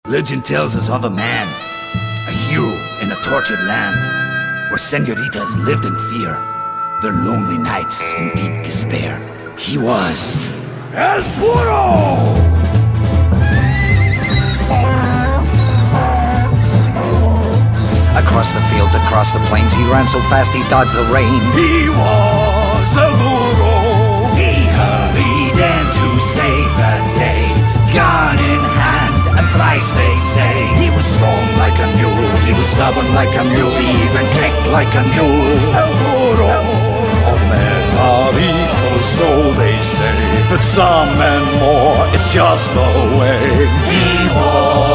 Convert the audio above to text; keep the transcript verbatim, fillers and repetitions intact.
Legend tells us of a man, a hero in a tortured land, where senoritas lived in fear, their lonely nights in deep despair. He was El Puro! Across the fields, across the plains, he ran so fast he dodged the rain. He was El Puro. He hurried in to save the day, gun in hand, and thrice they say. He was strong like a mule, he was stubborn like a mule, he even kicked like a mule. El Puro. All men are equal, so they say, but some and more, it's just the way. He was